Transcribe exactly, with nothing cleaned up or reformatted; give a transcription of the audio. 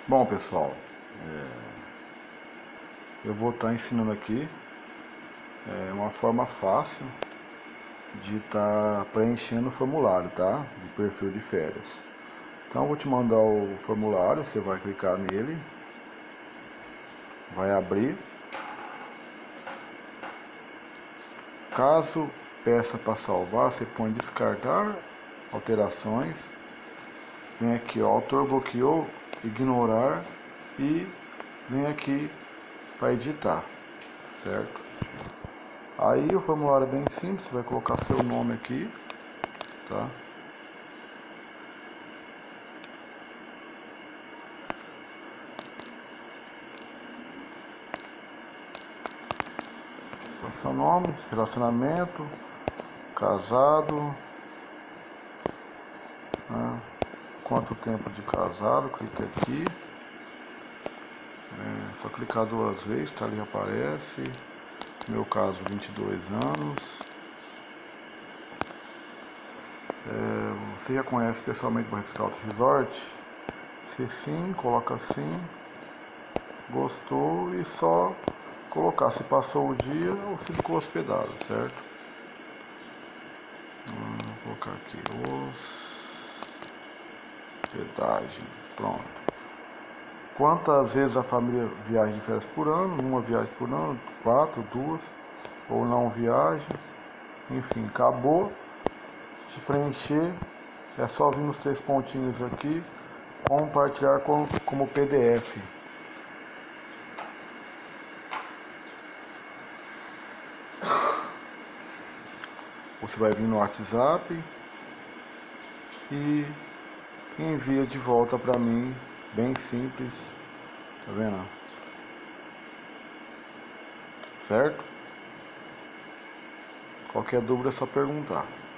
Bom, pessoal, eu vou estar ensinando aqui é, uma forma fácil de estar preenchendo o formulário, tá? De perfil de férias. Então eu vou te mandar o formulário, você vai clicar nele, vai abrir. Caso peça para salvar, você põe descartar alterações, vem aqui, ó, autor bloqueou, ignorar e vem aqui para editar, certo? Aí o formulário é bem simples, você vai colocar seu nome aqui, tá? Seu nome, relacionamento, casado, né? Quanto tempo de casado, clique aqui, é só clicar duas vezes, tá, ali aparece, no meu caso vinte e dois anos. É, você já conhece pessoalmente o Barra Scout Resort? Se sim, coloca sim, gostou e só colocar se passou o dia ou se ficou hospedado, certo? Hum, vou colocar aqui hospedagem, pronto. Quantas vezes a família viaja de férias por ano? Uma viagem por ano, quatro, duas, ou não viaja. Enfim, acabou de preencher. É só vir nos três pontinhos aqui, compartilhar com, como P D F. Você vai vir no WhatsApp e envia de volta para mim, bem simples, tá vendo? Certo? Qualquer dúvida é só perguntar.